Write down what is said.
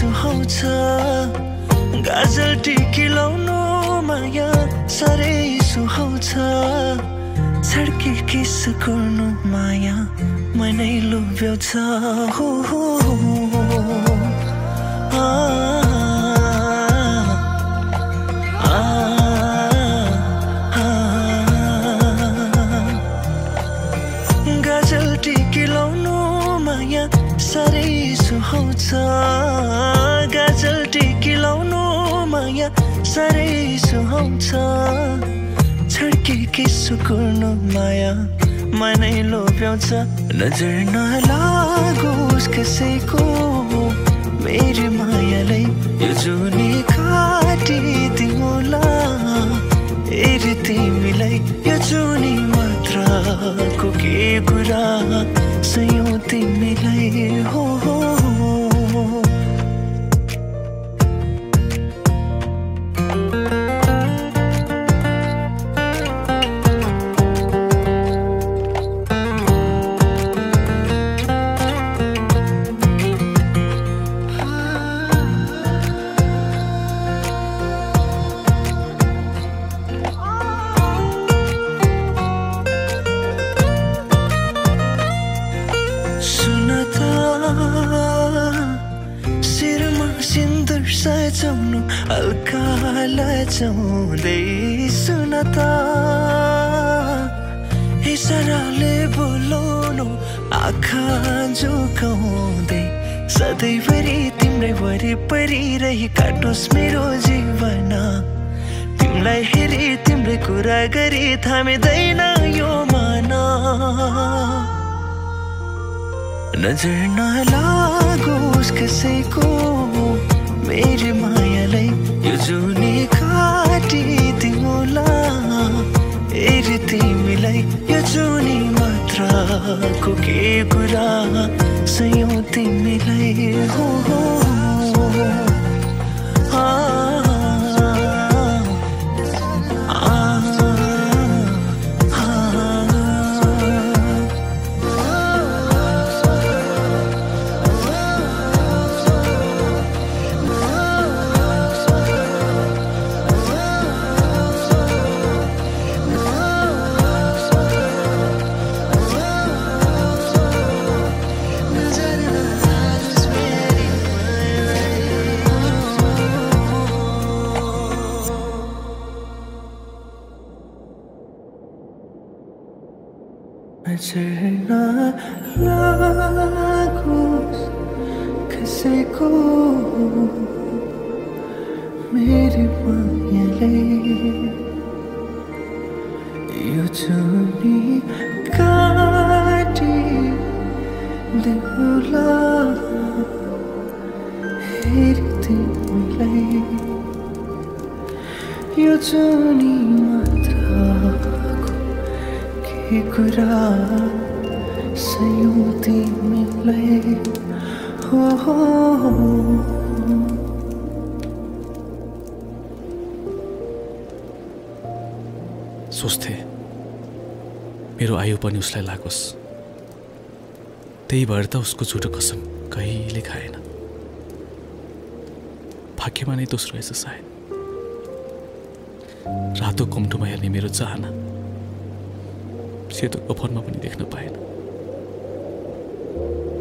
सुहाउँछ गाजल टिकी लाउनु माया साह्रै सुहाउँछ छड्के किस गर्नु माया मनै लोभ्याउँछ हो गाजल टिकी लाउनु माया साह्रै सुहाउँछ गाजल टिकी लाउनु माया साह्रै सुहाउँछ छड्के किस गर्नु माया मनै लोभ्याउँछ नजर नलागोस् कसैको मेरी मायालाई यो जुनी काटिदिउँला हेरी तिमीलाई यो जुनी मात्रको के कुरा सयौं तिमीलाई हो सजाउनु हल्का लजाउँदै सुन त इसाराले बोलाउनु आँखा झुकाउँदै सधैँभरि तिम्रै वरिपरि रही काटोस् मेरो जीवन तिमीलाई हेरी तिम्रै कुरा गरी थामिँदैन यो मन नजर नलागोस् कसैको मेरी मायालाई यो जुनी काटिदिउँला हेरी तिमीलाई यो जुनी मात्रको के कुरा सयौं तिमीलाई हो नजर नलागोस् कसैको मेरी मायालाई यो जुनी काटिदिउँला हेरी तिमीलाई यो जुनी मात्रको के कुरा सयौं तिमीलाई हो सोच्थे मेरो आयु पनि उसलाई लागोस् त्यही भएर त उसको झुटो कसम कहिले खाएन भाग्यमा नै दोस्रो रहेछ सायद रातो कम्टोमा हेर्ने मेरो चाहना सेतो कफनमा पनि देख्न पाएन